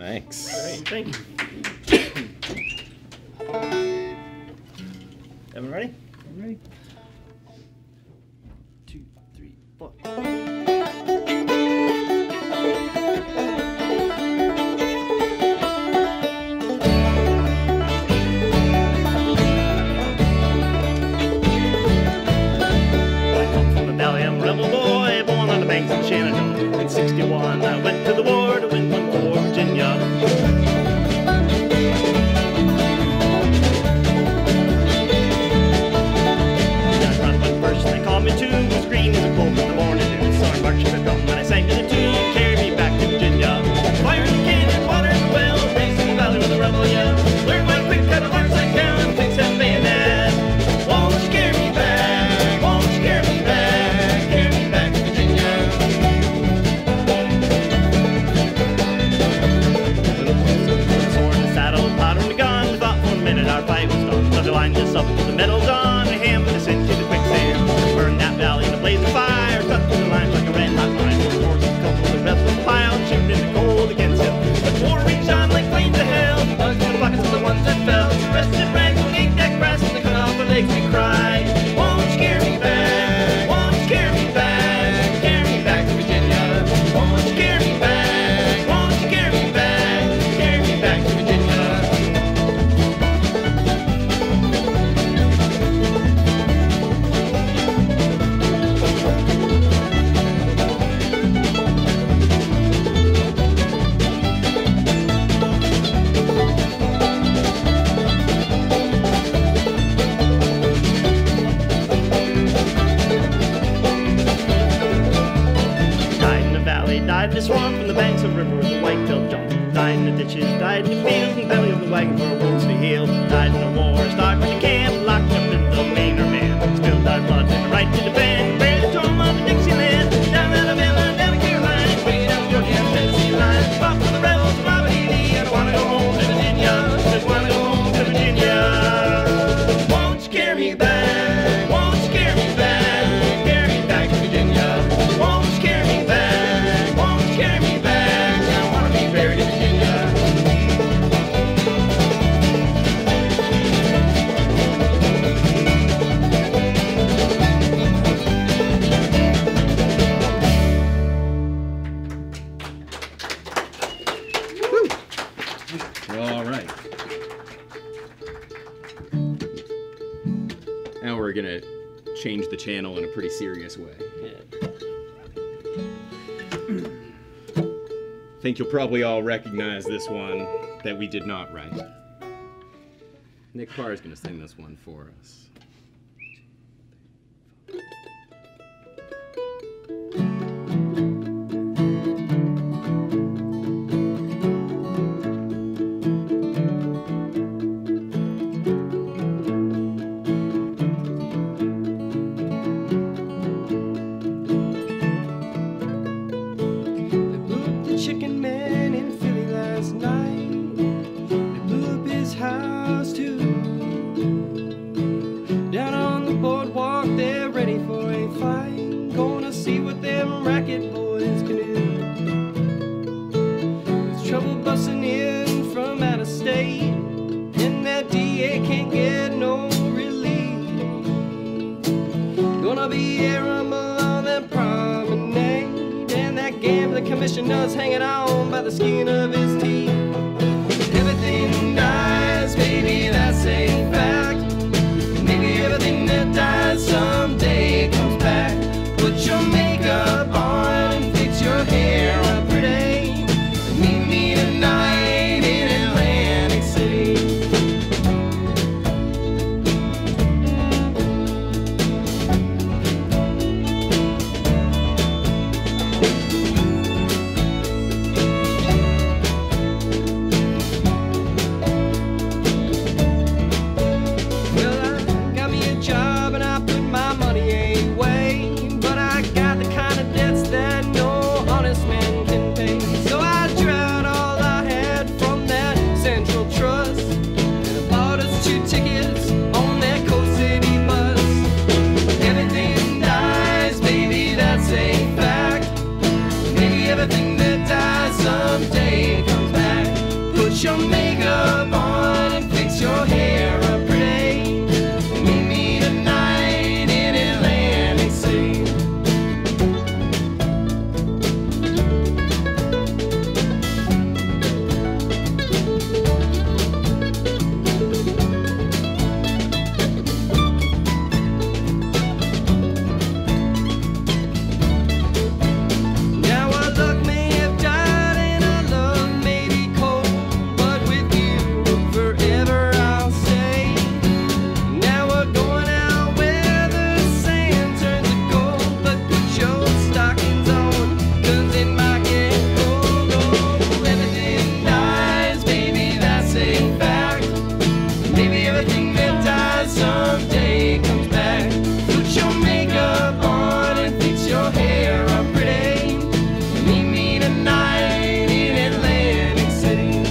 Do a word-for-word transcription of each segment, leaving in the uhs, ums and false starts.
Thanks. All right, thank you. Everyone ready? I'm ready. Two, three, four. In sixty-one, I went to the war to win one for Virginia. I run one first, they called me two. It was green as a cold in the morning. It was song marching the drum when I sang to the tune. Carry me back to Virginia. Fire in the cannon, water in the well. Race in the valley with a rebel yell. Learn my quick cut of arms like down. Fix that bayonet. Won't you carry me back? Won't you carry me back? Carry me back to Virginia. Our fight was done, so they lined us up with the medals on, and hammered us into the quicksand. Burned that valley in a blaze of fire, cut through the lines like a red hot line. Of course, a couple of the rest of the pile, shooting in the cold against him. But war reached on like flames of hell, bugs in the buckets of the ones that fell. Rested rags will make that grass, and they cut off their legs and cry. Won't you carry me back? Won't you carry me back? Carry me back to Virginia. Won't you carry me back? Won't you carry me back? Carry me back to Virginia. Died in the swamp from the banks of the river with the white-tailed jump. Died in the ditches, died in the fields, in the belly of the wagon for a wounds to heal. Died in the war, stocked in the camp, locked up in the Mainer man. Spilled our blood and the right to defend. Buried the storm of the Dixieland, down Alabama, down the Carolina, way down Georgia and Tennessee line. Fought for the rebels, Robert E. Lee. I don't wanna go home to Virginia, just wanna go home to Virginia. Won't you carry me back? Won't you carry me back? Carry me back to Virginia. Won't you carry me back? Carry me back, I wanna be buried in Virginia. All right. Now we're gonna change the channel in a pretty serious way. Yeah. I think you'll probably all recognize this one that we did not write. Nick Parr is going to sing this one for us. Commissioner's hanging on by the skin of his teeth. Everything dies, baby, that's a fact. Maybe everything that dies someday comes back. Put your makeup on and fix your hair up pretty. Meet me tonight in Atlantic City. Put your makeup on and fix your hair up pretty. Meet me tonight in Atlantic City. Now our luck may have died and our love may be cold, but with you forever I'll stay. Now we're going out where the sand turns to gold, but put your stockings on, cause it might get cold. Oh, everything dies, baby, that's a fact. Maybe everything that dies someday comes back. Put your makeup on and fix your hair up pretty. Meet me tonight in Atlantic City.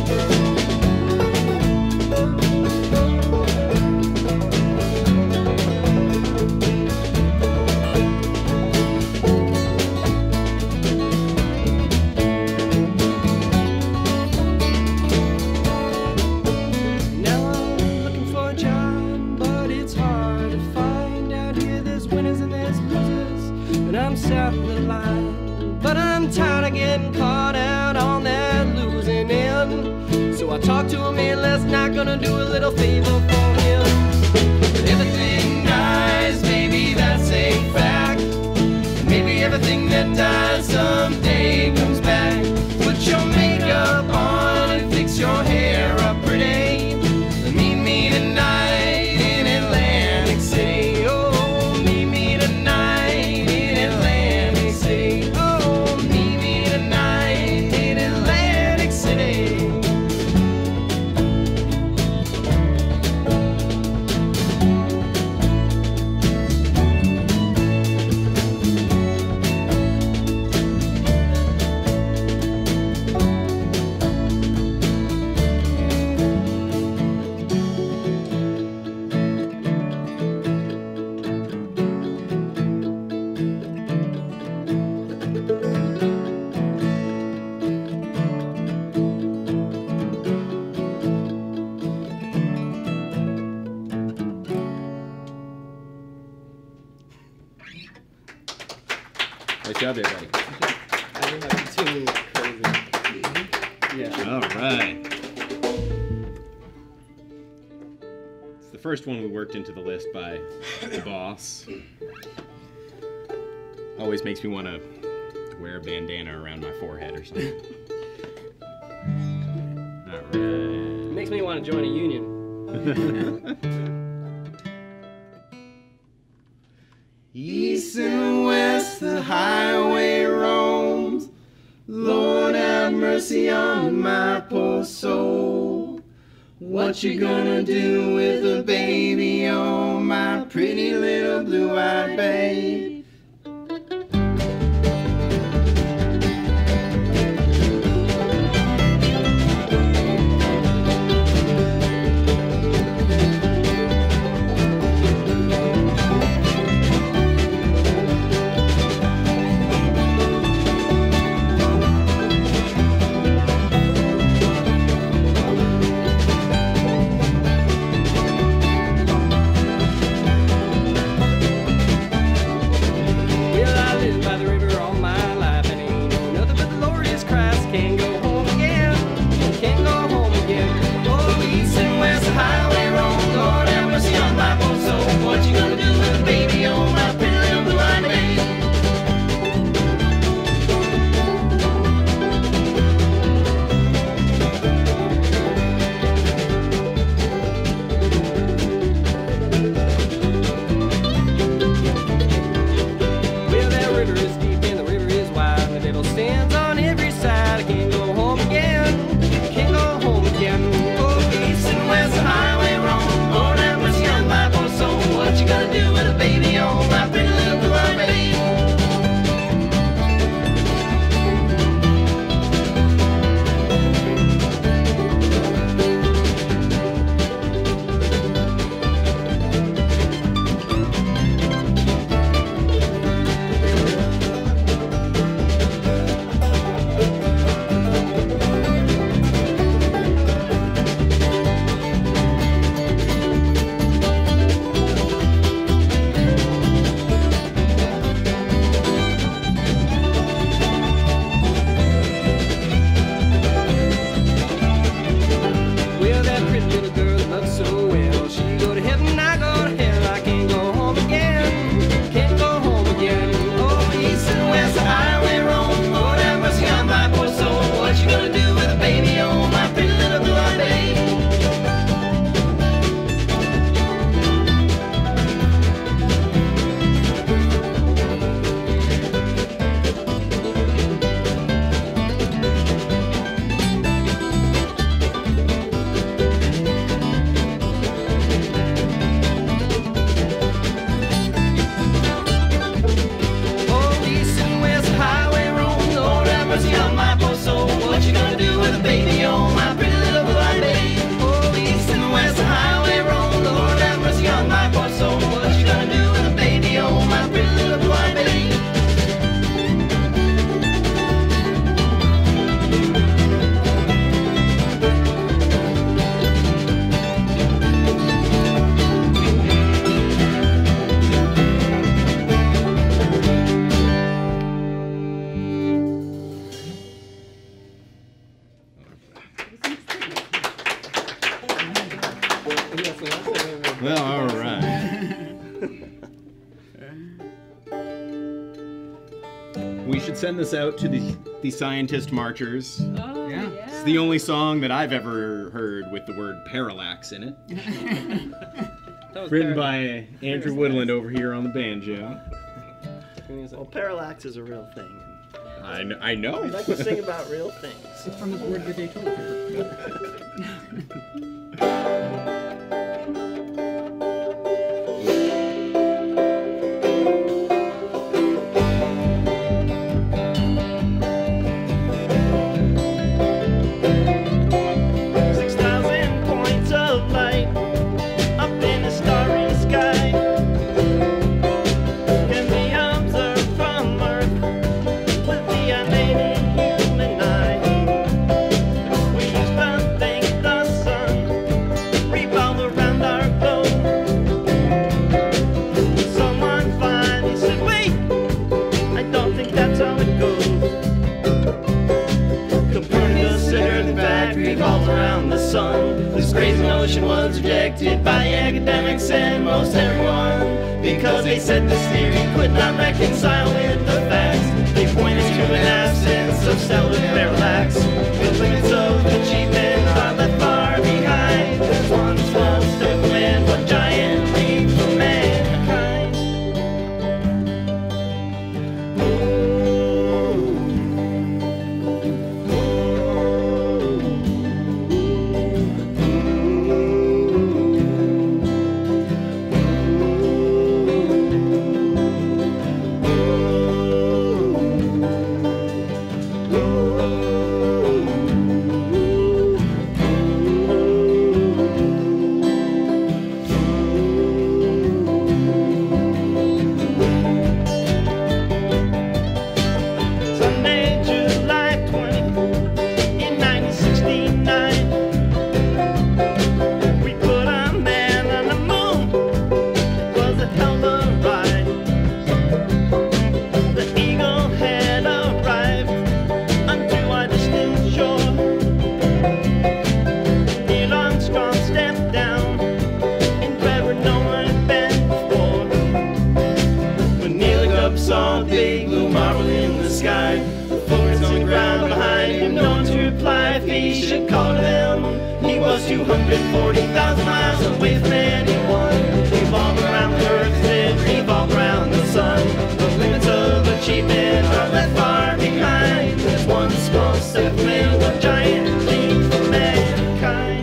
Now I'm looking for a job, but it's hard to find. Out here there's winners and there's losers, and I'm south of the line. But I'm tired of getting caught out on that losing end. So I talked to a man last night, gonna do a little favor for him. Everything dies, baby, that's a fact. Maybe everything that dies someday comes back. Put your makeup on and fix your hair up pretty. Meet me tonight in Atlantic City. Oh, meet me tonight in Atlantic City. Oh, meet me tonight in Atlantic City. Nice job there, buddy. I didn't have to tune crazy. Yeah. All right. It's the first one we worked into the list by the boss. Always makes me want to wear a bandana around my forehead or something. All right. Makes me want to join a union. East and west the highway roams. Lord have mercy on my poor soul. What you gonna do with a baby, oh my pretty little blue-eyed babe? That's the last time I ever- Well, all right. We should send this out to the the scientist marchers. Oh, Yeah. yeah. It's the only song that I've ever heard with the word parallax in it. That was Written parallax. by Andrew Woodland over here on the banjo. Well, parallax is a real thing. I, kn- I know. We like to sing about real things. From the board that they told you. Six thousand points of light up in a starry sky can be observed from Earth with the unaided human eye. We used to think the sun revolved around our globe. Someone finally said, "Wait, I don't think that's how it goes." Copernicus said Earth in fact revolves around the sun. This crazy notion was rejected by academics and most everyone because they said this theory could not reconcile with the facts. They pointed to an absence of stellar parallax. The limits of achievement are left far behind. There's one small step for man, one giant leap for mankind. Sunday, July twentieth, in nineteen sixty-nine, we put a man on the moon. It was a hell of a ride. The Eagle had arrived unto our distant shore. Neil Armstrong stepped down in bed where no one had been before. When Neil looked up, saw a big blue marble in the sky. The folks on the ground behind him, no one to reply if he should call to them. He was two hundred forty thousand miles away from anyone. Revolve around the earth as it revolve around the sun. The limits of achievement are left far behind. There's one small step for man, one giant leap for mankind.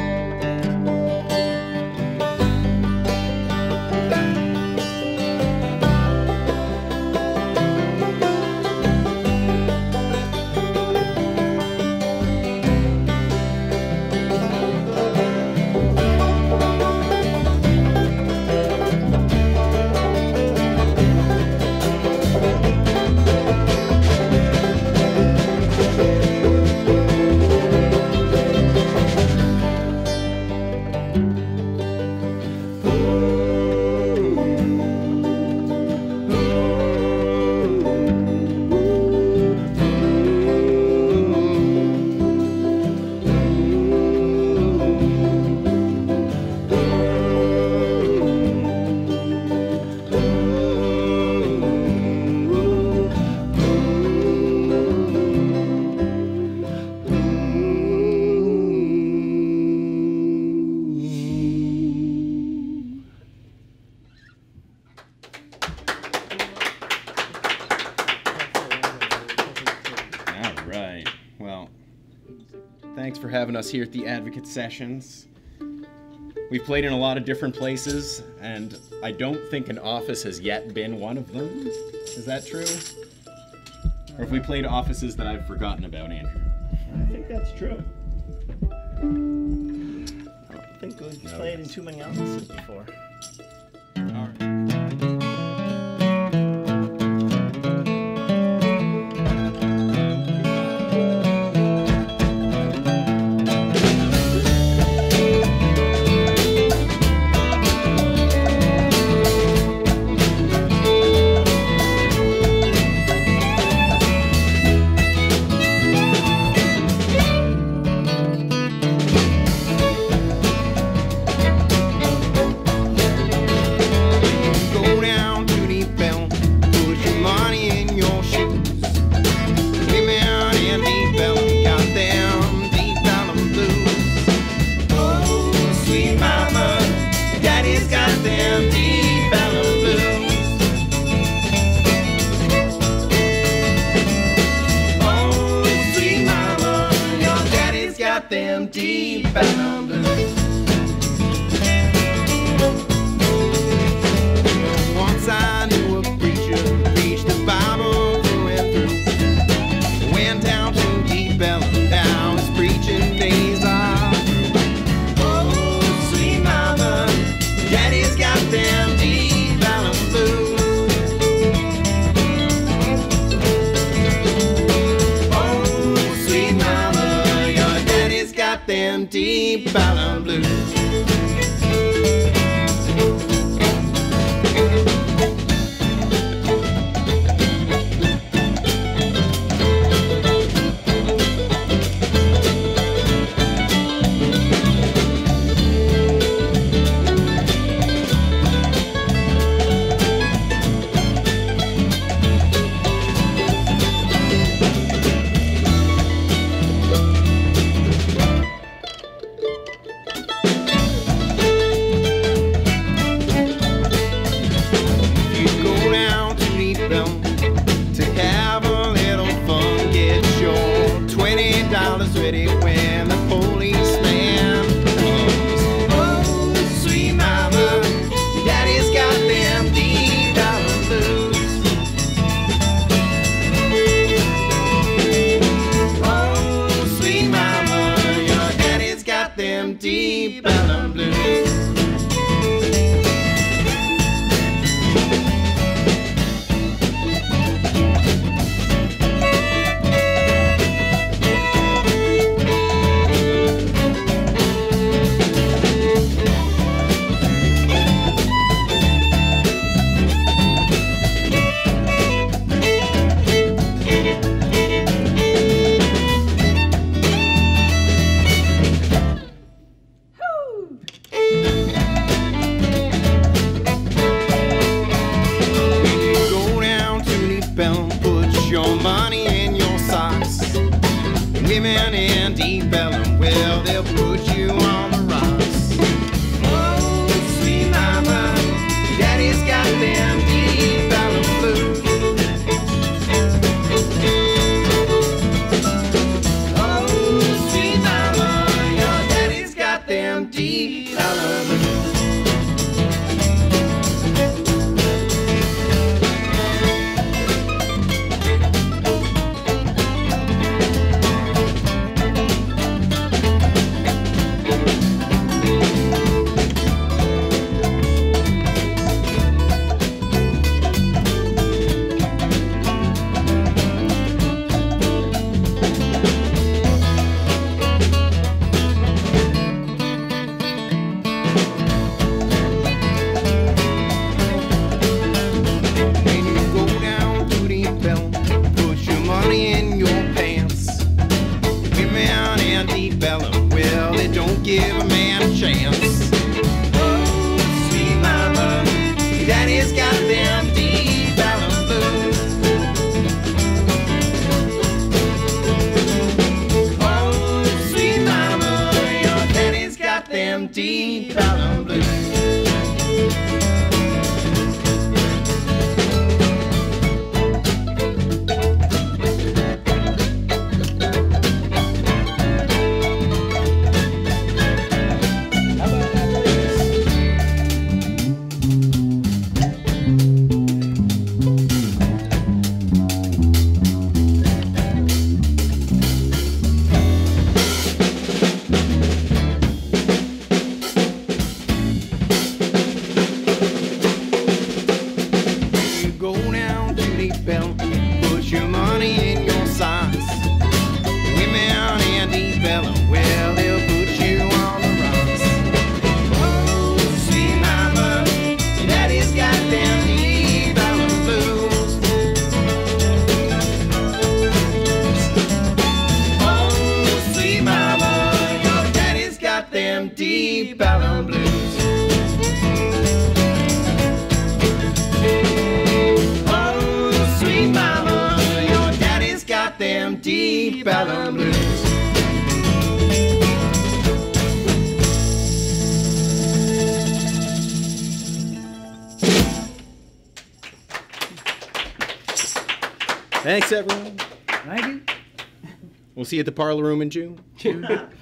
All right. Well, thanks for having us here at the Advocate Sessions. We've played in a lot of different places, and I don't think an office has yet been one of them. Is that true? Or have we played offices that I've forgotten about, Andrew? I think that's true. I don't think we've No. played in too many offices before. All right. them deep alum blues. Once I knew a preacher preached the Bible through and through. Went down to Deep Ellum, now his preaching days are through. Oh, sweet mama, daddy's got them deep alum blues. Oh, sweet mama, your daddy's got them deep alum blues. Deep alum blues. Women in Deep Ellum, well, they'll put you on the rocks. Oh, sweet mama, daddy's got them Deep Ellum blues. Oh, sweet mama, your daddy's got them Deep Ellum blues. Give a man a chance. Oh, sweet mama, daddy's got them Deep Ellum blues. Oh, sweet mama, your daddy's got them Deep Ellum blues. Put your money in your socks. Women in Deep Ellum, well, they'll put you on the rocks. Oh, sweet mama, daddy's got them Deep Ellum blues. Oh, sweet mama, your daddy's got them Deep Ellum blues. Them Deep Ellum blues. Thanks, everyone. Thank you. We'll see you at the Parlor Room in June. June.